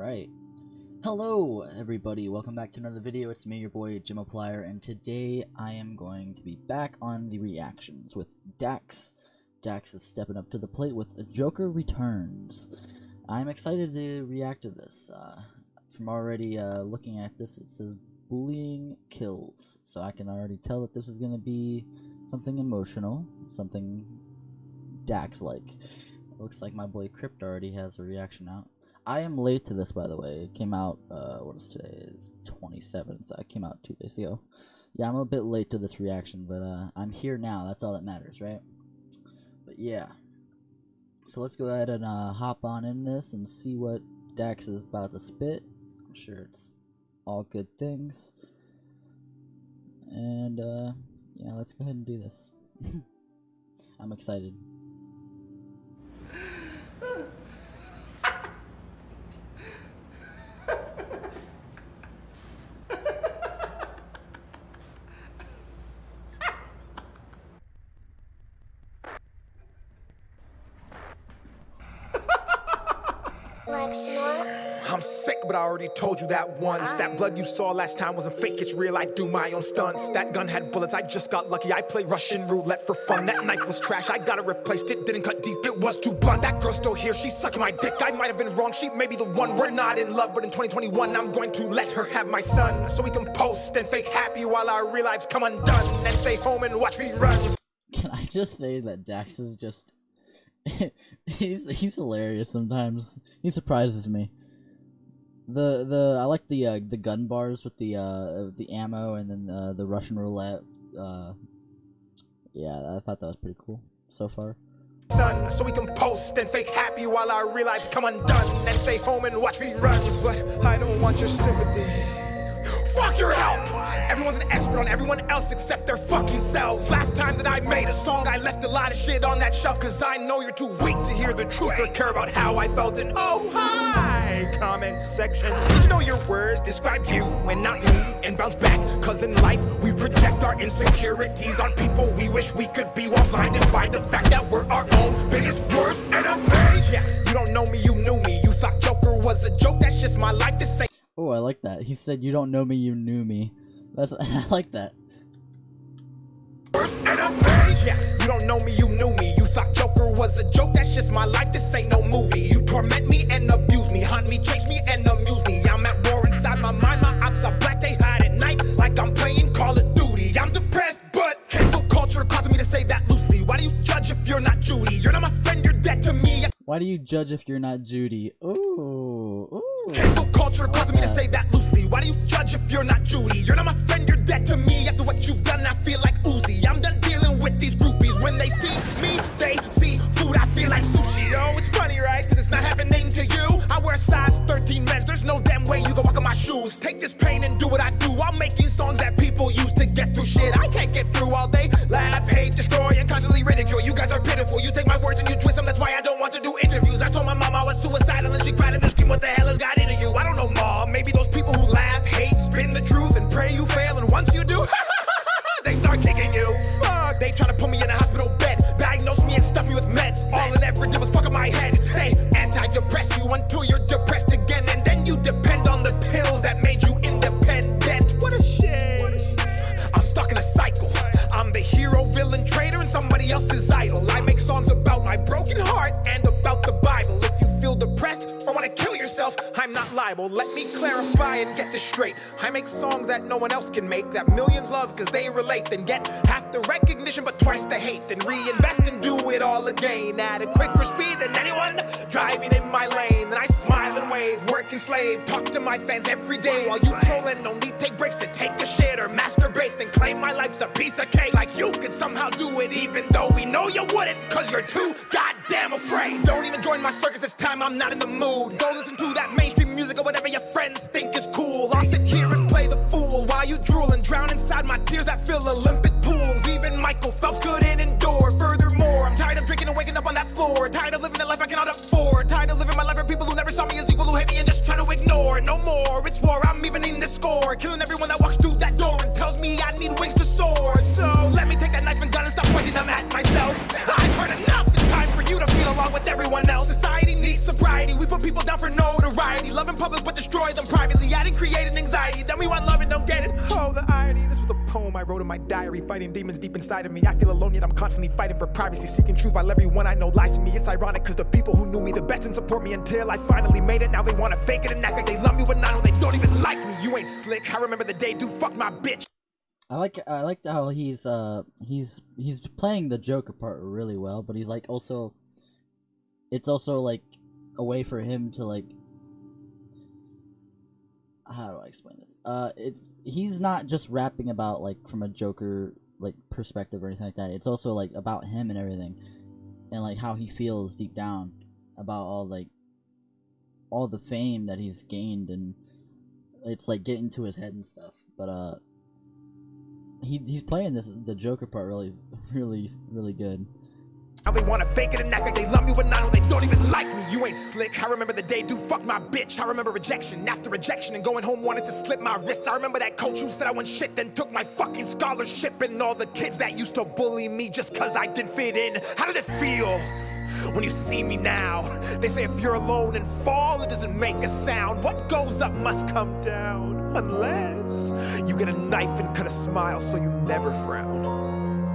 Alright. Hello everybody, welcome back to another video. It's me, your boy Jimoplier, and today I am going to be back on the reactions with Dax. Dax is stepping up to the plate with A Joker Returns. I'm excited to react to this. From already looking at this, it says bullying kills, so I can already tell that this is going to be something emotional, something Dax-like. It looks like my boy Crypt already has a reaction out. I am late to this, by the way. It came out, what is today? It's 27th. It came out 2 days ago. Yeah, I'm a bit late to this reaction, but I'm here now. That's all that matters, right? But yeah. So let's go ahead and hop on in this and see what Dax is about to spit. I'm sure it's all good things. And, yeah, let's go ahead and do this. I'm excited. I'm sick, but I already told you that once. That blood you saw last time wasn't fake, it's real. I do my own stunts. That gun had bullets, I just got lucky. I play Russian roulette for fun. That knife was trash, I got it replaced. It didn't cut deep, it was too blunt. That girl's still here, she's sucking my dick. I might have been wrong, she may be the one. We're not in love, but in 2021 I'm going to let her have my son, so we can post and fake happy while our real lives come undone, and stay home and watch reruns. Can I just say that Dax is just he's hilarious sometimes. He surprises me. I like the gun bars with the ammo, and then the Russian roulette. Yeah, I thought that was pretty cool so far. Son, so we can post and fake happy while our real lives come undone, and stay home and watch reruns. But I don't want your sympathy. Fuck your help! Everyone's an expert on everyone else except their fucking selves. Last time that I made a song, I left a lot of shit on that shelf, cause I know you're too weak to hear the truth or care about how I felt. And oh hi, comment section. Did you know your words describe you and not me? And bounce back, cause in life we project our insecurities on people we wish we could be, while blinded by the fact that we're our own biggest worst enemies. Yeah, you don't know me, you knew me. You thought Joker was a joke, that's just my life. This ain't. Oh, I like that. He said, "You don't know me, you knew me." That's I like that. Worst enemies. Yeah, you don't know me, you knew me. You thought Joker was a joke, that's just my life. This ain't no movie. You torment me and abuse me, hunt me, chase me and amuse me. I'm at war inside my mind. My ops are black, they hide at night like I'm playing Call of Duty. I'm depressed, but cancel culture causing me to say that loosely. Why do you judge if you're not Judy? You're not my friend, you're dead to me. Why do you judge if you're not Judy? Ooh, ooh. Cancel culture causing me to say that loosely. Why do you judge if you're not Judy? You're not my friend, you're dead to me. After what you've done, I feel like Uzi. I'm done dealing with these groupies. When they see me, they see food. I feel like sushi. Oh, it's funny, right? Cause it's not happening to you. I wear a size 13 men's. There's no damn way you can walk in my shoes. Take this pain and do what I do. I'm making songs that people use to get through shit I can't get through all day. Laugh, hate, destroy, and constantly ridicule. You guys are pitiful. You take my words and you twist them. That's why I don't want to do interviews. I told my mom I was suicidal and she cried and screamed, what the hell has got into you? I don't know, mom. Maybe those people who laugh, hate, spin the truth, and pray you fail, and once you do, they start kicking you. Fuck, they try to put me in a hospital bed, diagnose me and stuff me with meds. All it ever did was fuck up my head. They anti-depress you until you're depressed again, and then you depend on the pills that made you independent. What a shame. I'm stuck in a cycle. I'm the hero, villain, traitor, and somebody else's idol. I make songs about my broken heart and about the Bible. If you feel depressed or want to kill yourself, I'm not liable. Let me clarify and get this straight. I make songs that no one else can make, that millions love cause they relate, then get half the recognition but twice the hate, then reinvest and do it all again at a quicker speed than anyone driving in my lane. Then I smile and wave, work and slave, talk to my fans every day while you trolling only take breaks to take a shit or masturbate, then claim my life's a piece of cake. Like you could somehow do it even though we know you wouldn't, cause you're too goddamn afraid. Don't even join my circus this time, I'm not in the mood. Go listen to that mainstream music or whatever your friends think is cool. I'll sit here and play the fool while you drool and drown inside my tears that fill Olympic pools. Even Michael Phelps couldn't endure. Furthermore, I'm tired of drinking and waking up on that floor. Tired of living a life I cannot afford. Tired of living my life for people who never saw me as equal, who hate me and just try to ignore. No more, it's war, I'm evening the score. Killing everyone that walks through that door and tells me I need wings to soar. So let me take that knife and gun and stop pointing them at myself. I've heard enough, it's time for you to feel along with everyone else. Society needs sobriety, we put people down for notoriety. Love in public but destroy them privately. I didn't create an anxiety. Tell me why love and don't get it. Oh, the irony. This was a poem I wrote in my diary, fighting demons deep inside of me. I feel alone yet I'm constantly fighting for privacy, seeking truth while everyone I know lies to me. It's ironic cause the people who knew me the best and support me until I finally made it, now they wanna fake it and act like they love me, but I know they don't even like me. You ain't slick. I remember the day dude fucked my bitch. I like how he's playing the Joker part really well, but he's like also, it's also like a way for him to like, how do I explain this? He's not just rapping about like from a Joker like perspective or anything like that. It's also like about him and everything, and like how he feels deep down about all the fame that he's gained, and it's like getting to his head and stuff. But he's playing the Joker part really good. Now they wanna fake it and act like they love me, but I know they don't even like me. You ain't slick. I remember the day dude fucked my bitch. I remember rejection after rejection and going home wanted to slip my wrist. I remember that coach who said I wasn't shit, then took my fucking scholarship, and all the kids that used to bully me just cause I didn't fit in. How does it feel when you see me now? They say if you're alone and fall, it doesn't make a sound. What goes up must come down, unless you get a knife and cut a smile so you never frown.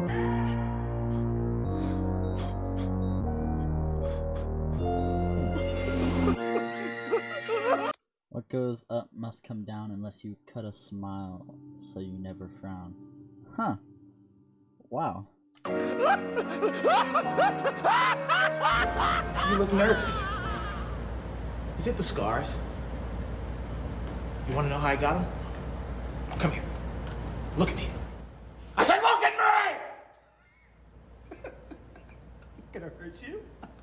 What goes up must come down unless you cut a smile so you never frown. Huh. Wow. You look nervous. Is it the scars? You want to know how I got them? Come here. Look at me. I said look at me! Gonna hurt you?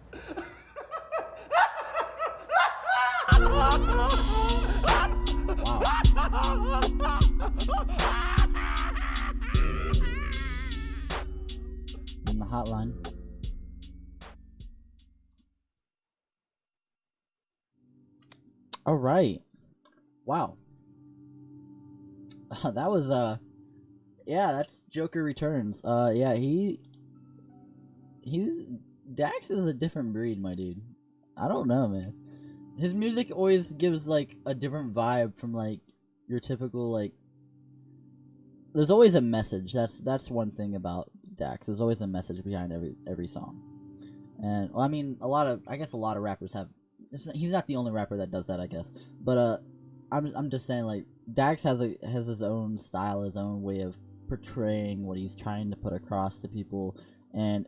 On the hotline. All right. Wow. That was yeah, that's Joker Returns. Yeah, Dax is a different breed, my dude. I don't know, man. His music always gives like a different vibe from like your typical like. There's always a message. That's one thing about Dax. There's always a message behind every song. And well, I mean, I guess a lot of rappers have. He's not the only rapper that does that, I guess. But I'm just saying like Dax has his own style, his own way of portraying what he's trying to put across to people, and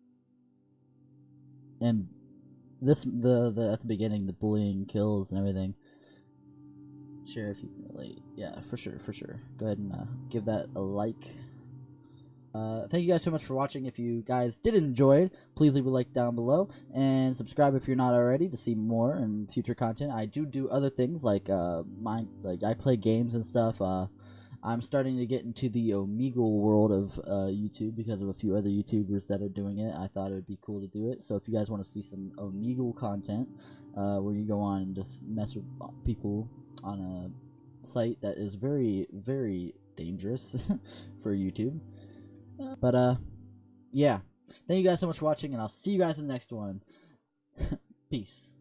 this at the beginning, the bullying kills and everything. Sure, if you can relate, yeah, for sure. Go ahead and give that a like. Thank you guys so much for watching. If you guys did enjoy it, please leave a like down below and subscribe if you're not already to see more and future content. I do other things like I play games and stuff. I'm starting to get into the Omegle world of YouTube because of a few other YouTubers that are doing it. I thought it would be cool to do it. So if you guys want to see some Omegle content, where you go on and just mess with people on a site that is very, very dangerous for YouTube. But yeah, thank you guys so much for watching, and I'll see you guys in the next one. Peace.